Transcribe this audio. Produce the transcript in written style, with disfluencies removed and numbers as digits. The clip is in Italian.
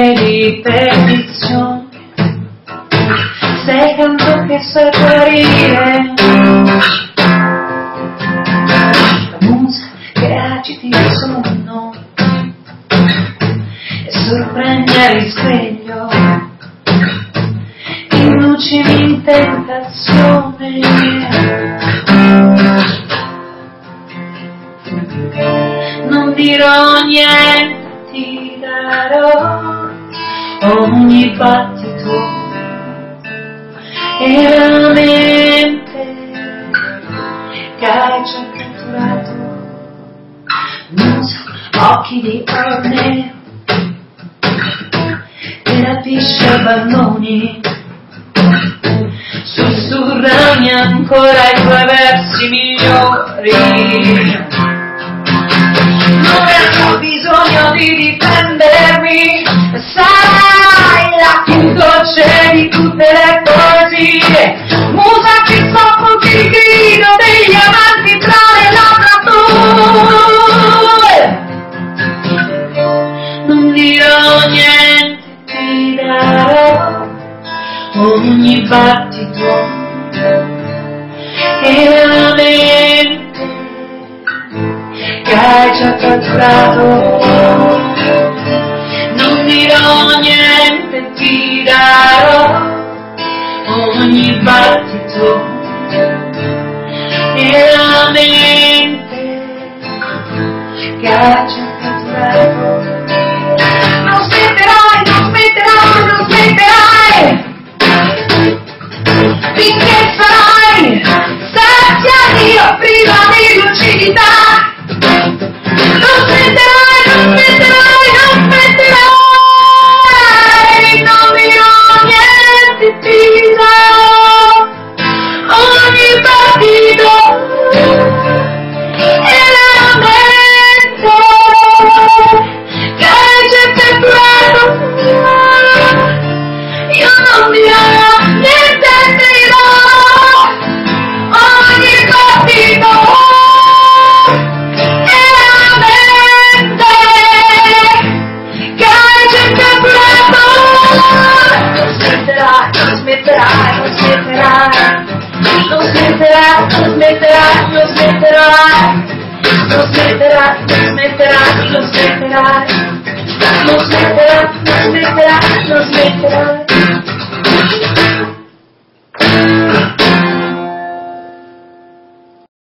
ripetizioni, sei canto che sa guarire, la musa che agiti il sonno e sorprende il risveglio, inducimi in tentazione. Non dirò niente, ti darò ogni battito e la mente che hai già catturato. Musa, occhi di oro nero e rapisce balloni, sussurrami ancora i tuoi versi migliori. Non ho bisogno di difendermi, sarai la più dolce di tutte le poesie, musa che soffochi il grido degli amanti tra le labbra tue. Non dirò niente, ti darò ogni battito e la mente che hai già catturato. Non dirò niente, ti darò ogni battito e la mente che hai già catturato. Non smetterai, non smetterai, non smetterai finché sarai sazia di priva di lucidità. Non smetterai, non smetterai, non smetterai, non dirò niente, ti darò ogni battito e la mente che hai già catturato. Io non dirò niente, ti darò ogni battito e la mente che hai già catturato. Non smetterai, non smetterai, non smetterai, non smetterai, non smetterai, non smetterai, non smetterai, non smetterai, non smetterai, non smetterai, non smetterai, non smetterai.